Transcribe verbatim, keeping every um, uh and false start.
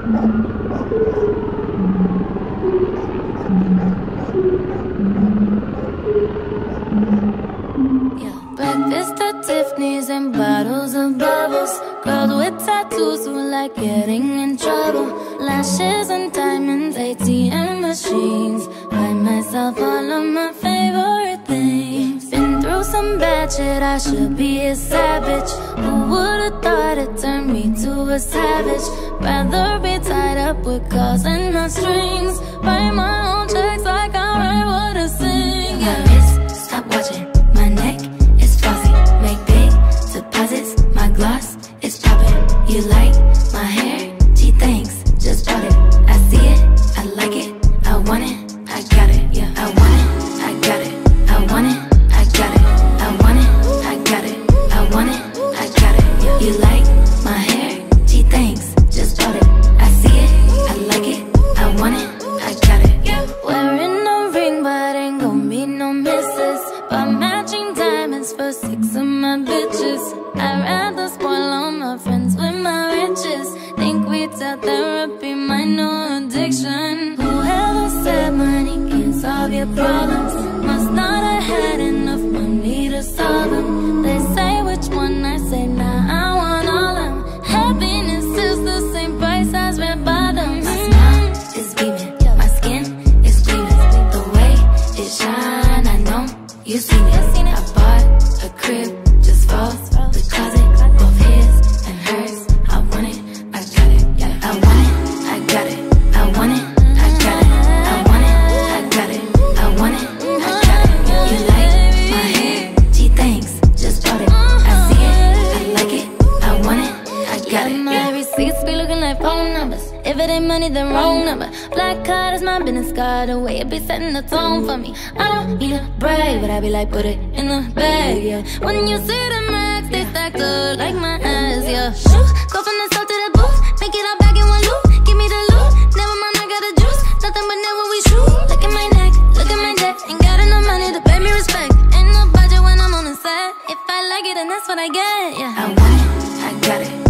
Breakfast at Tiffany's and bottles of bubbles. Girls with tattoos who like getting in trouble. Lashes and diamonds, A T M machines. Buy myself all of my favorite things. Been through some bad shit, I should be a savage. Who would've thought it turned me to a savage? Rather be tied up with calls and not strings. Write my own checks like I write what I sing. Yeah. My wrist, stop watching. My neck is fuzzy. Make big deposits. My gloss is popping. You like my hair? Gee, thanks. Just bought it. I see it. I like it. I want it. I got it. Yeah. I want it. I got it. I want it. I got it. I want it. I got it. I want it. I got it. Yeah. You like my hair? Gee, thanks. Just bought it. I see it. I like it. I want it. I got it. Yeah. Wearing a ring, but ain't gon' be no misses. But matching diamonds for six of my bitches. I'd rather spoil all my friends with my riches. Think we tell therapy my new addiction. Whoever said money can't solve your problems must not have had enough money to solve them. They say which one, I say nah, I want all of them. Happiness is the same price as red bottoms. My smile is beaming, my skin is gleaming. The way it shine, I know you seen it. I bought a crib just for the closet, both his and hers. I want it, I got it. I want it, I got it. I want it, I got it. I want it, I got it. I want it, I got it. You like my hair? Gee, thanks. Just bought it. I see it, I like it. I want it, I got it. My receipts be looking like phone numbers. If it ain't money, then wrong number. Black card is my business card. The way it be setting the tone for me. I don't need to brag, but I be like, put it in the bag, yeah. When you see the max, they stacked up like my ass, yeah. Shoot, go from the south to the booth. Make it all back in one loop. Give me the loot. Never mind, I got the juice. Nothing but never we shoot. Look at my neck, look at my debt. Ain't got enough money to pay me respect. Ain't no budget when I'm on the set. If I like it, then that's what I get, yeah. I want it, I got it.